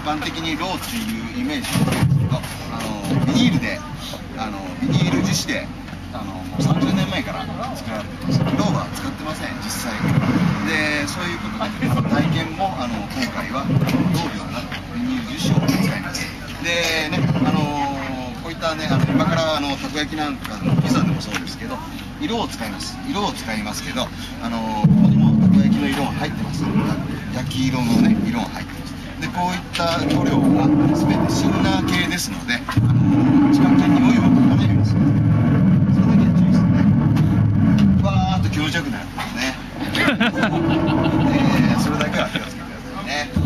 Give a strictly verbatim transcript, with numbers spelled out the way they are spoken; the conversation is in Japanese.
般的にローっていうイメージなんですけど、あのビニールであのビニール樹脂であのもうさんじゅうねんまえから作られてます。ローは使ってません実際で。そういうことであの体験もあの今回はローではなくビニール樹脂を使います。でね、あのこういったね、あの今からあのたこ焼きなんかのピザでもそうですけど、色を使います色を使いますけど、あのここにもたこ焼きの色が入ってます。焼き色のね色が入ってます。でこういった塗料は全てシンナー系ですので、あの近くで匂いを嗅げるんですよ。それだけ注意してね、わーっと気持ちよくなるんですね。えー、それだけは気をつけてくださいね。